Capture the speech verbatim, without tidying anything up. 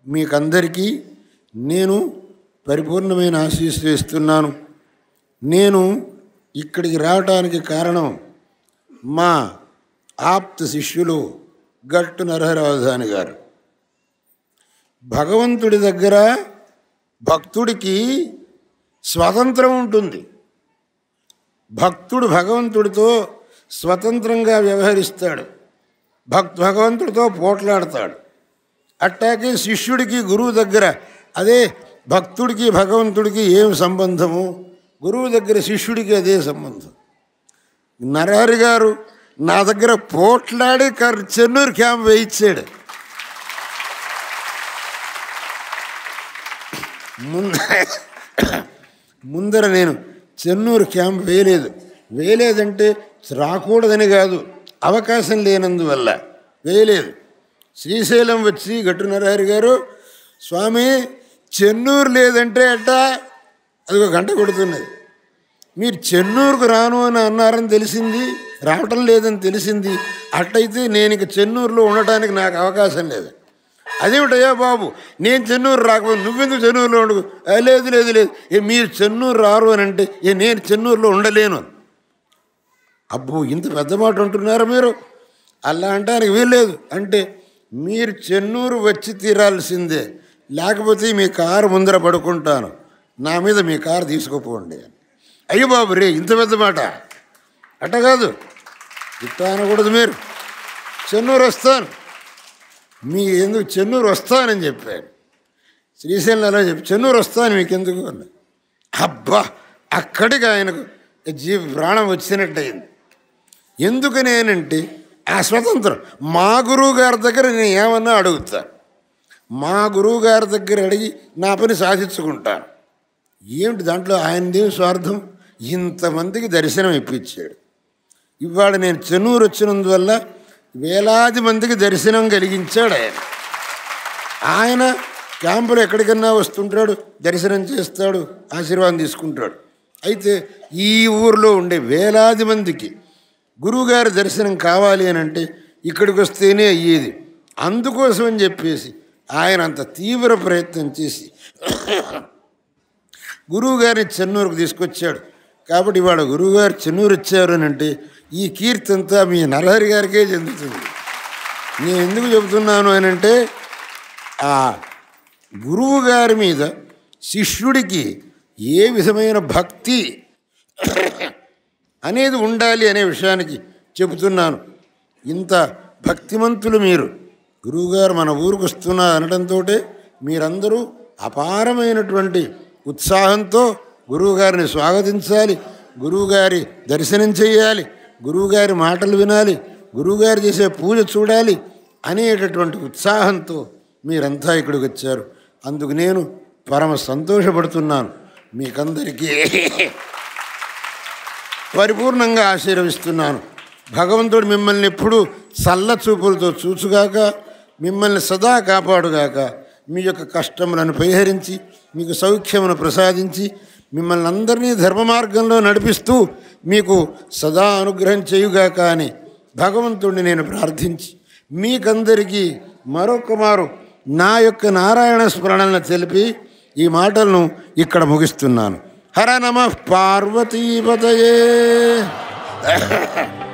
మీకందరికీ నేను పరిపూర్ణమైన ఆశీస్సులు ఇస్తున్నాను. నేను ఇక్కడికి రావడానికి కారణం మా ఆప్త శిష్యులు గట్టు నరహరావధాని గారు. భగవంతుడి దగ్గర భక్తుడికి స్వతంత్రం ఉంటుంది. భక్తుడు భగవంతుడితో స్వతంత్రంగా వ్యవహరిస్తాడు. భక్ భగవంతుడితో పోట్లాడతాడు. అట్టాకే శిష్యుడికి గురువు దగ్గర అదే భక్తుడికి భగవంతుడికి ఏం సంబంధము, గురువు దగ్గర శిష్యుడికి అదే సంబంధం. నరహరి గారు నా దగ్గర పోట్లాడి కర్ చెన్నూరు క్యాంప్ వేయించాడు. ముంద ముందర నేను చెన్నూరు క్యాంప్ వేయలేదు. వేయలేదంటే రాకూడదని కాదు, అవకాశం లేనందువల్ల వేయలేదు. శ్రీశైలం వచ్చి గట్టు నరహరి గారు, స్వామి చెన్నూరు లేదంటే అట్టా అది ఒక గంట కొడుతున్నది. మీరు చెన్నూరుకు రాను అని అన్నారని తెలిసింది, రావటం లేదని తెలిసింది. అట్టయితే నేను ఇక చెన్నూరులో ఉండటానికి నాకు అవకాశం లేదు. అదేమిటయ్యా బాబు, నేను చెన్నూరు రాకపోతే నువ్వెందుకు చెన్నూరులో ఉండదు? లేదు లేదు లేదు ఏ మీరు చెన్నూరు రారు అని అంటే ఏ నేను చెన్నూరులో ఉండలేను. అబ్బో ఇంత పెద్ద మాట అంటున్నారా మీరు? అలా అంటానికి వీల్లేదు. అంటే మీరు చెన్నూరు వచ్చి తీరాల్సిందే, లేకపోతే మీ కారు ముందర పడుకుంటాను, నా మీద మీ కారు తీసుకుపోండి. అయ్యో బాబు రే ఇంత పెద్ద మాట అట్ట కాదు, ఇట్లా అనకూడదు. మీరు చెన్నూరు వస్తాను, మీ ఎందుకు చెన్నూరు వస్తానని చెప్పాను. శ్రీశైలం అలా చెప్పి చెన్నూరు వస్తాను మీకు ఎందుకు అన్న. అబ్బా అక్కడికి ఆయనకు జీవ ప్రాణం వచ్చినట్టయింది. ఎందుకనేనంటే ఆ స్వతంత్రం మా గురువు గారి దగ్గర నేను ఏమన్నా అడుగుతాను, మా గురువు గారి దగ్గర అడిగి నా పని సాధించుకుంటాను. ఏమిటి దాంట్లో ఆయనదేం స్వార్థం? ఇంతమందికి దర్శనం ఇప్పించాడు. ఇవాళ నేను చెన్నూరు వచ్చినందువల్ల వేలాది మందికి దర్శనం కలిగించాడు ఆయన. ఆయన క్యాంపులో ఎక్కడికన్నా వస్తుంటాడు, దర్శనం చేస్తాడు, ఆశీర్వాదం తీసుకుంటాడు. అయితే ఈ ఊరిలో ఉండే వేలాది మందికి గురువుగారి దర్శనం కావాలి అని అంటే ఇక్కడికి వస్తేనే అయ్యేది. అందుకోసం అని చెప్పేసి ఆయన అంత తీవ్ర ప్రయత్నం చేసి గురువుగారిని చెన్నూరుకు తీసుకొచ్చాడు. కాబట్టి ఇవాళ గురువుగారు చెన్నూరు వచ్చారు అని అంటే ఈ కీర్తి అంతా మీ నరహరి గారికే చెందుతుంది. నేను ఎందుకు చెబుతున్నాను అని అంటే ఆ గురువు గారి మీద శిష్యుడికి ఏ విధమైన భక్తి అనేది ఉండాలి అనే విషయానికి చెబుతున్నాను. ఇంత భక్తిమంతులు మీరు. గురువుగారు మన ఊరికి వస్తున్నారు అనడంతో మీరందరూ అపారమైనటువంటి ఉత్సాహంతో గురువుగారిని స్వాగతించాలి, గురువుగారి దర్శనం చేయాలి, గురువుగారి మాటలు వినాలి, గురువుగారు చేసే పూజ చూడాలి అనేటటువంటి ఉత్సాహంతో మీరంతా ఇక్కడికి వచ్చారు. అందుకు నేను పరమ సంతోషపడుతున్నాను. మీకందరికీ పరిపూర్ణంగా ఆశీర్వదిస్తున్నాను. భగవంతుడు మిమ్మల్ని ఎప్పుడూ చల్ల చూపులతో చూచుగాక, మిమ్మల్ని సదా కాపాడుగాక, మీ యొక్క కష్టములను పరిహరించి మీకు సౌఖ్యమును ప్రసాదించి మిమ్మల్ని అందరినీ ధర్మ మార్గంలో నడిపిస్తూ మీకు సదా అనుగ్రహం చేయుగాక అని భగవంతుడిని నేను ప్రార్థించి మీకందరికీ మరొక మారు నా యొక్క నారాయణ స్మరణలను తెలిపి ఈ మాటలను ఇక్కడ ముగిస్తున్నాను. హర నమః పార్వతీపతయే.